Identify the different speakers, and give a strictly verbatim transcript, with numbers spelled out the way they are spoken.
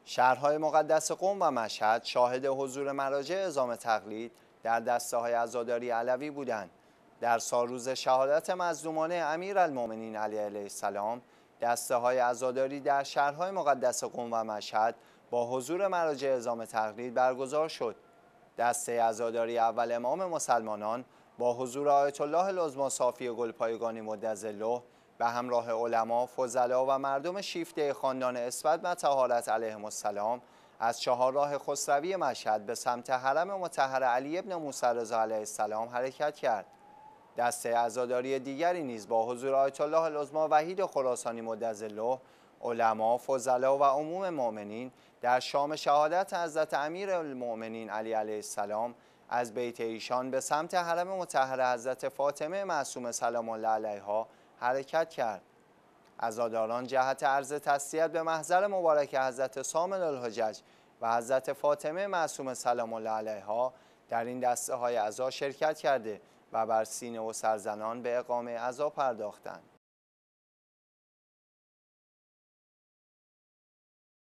Speaker 1: شهرهای مقدس قم و مشهد شاهد حضور مراجع اعزام تقلید در دسته های عزاداری علوی بودند. در سالروز شهادت مظلومان امیرالمؤمنین علی علیه السلام، دسته های عزاداری در شهرهای مقدس قم و مشهد با حضور مراجع اعزام تقلید برگزار شد. دسته عزاداری اول امام مسلمانان با حضور آیت الله العظمی صافی گلپایگانی مدظله به همراه علما، فضلا و مردم شیفته خاندان اسود و طهارت علیهم السلام از چهارراه خسروی مشهد به سمت حرم مطهر علی ابن موسی رضا علیه السلام حرکت کرد. دسته عزاداری دیگری نیز با حضور آیت الله العظمی وحید خراسانی مدظله، علما، فضلا و عموم مؤمنین در شام شهادت حضرت امیرالمؤمنین علی علیه السلام از بیت ایشان به سمت حرم مطهر حضرت فاطمه معصومه سلام الله علیها حرکت کرد. عزاداران جهت عرض تسلیت به محضر مبارک حضرت صامل الحجج و حضرت فاطمه معصومه سلام الله علیها در این دسته های عزا شرکت کرده و بر سینه و سرزنان به اقامه عزا پرداختند.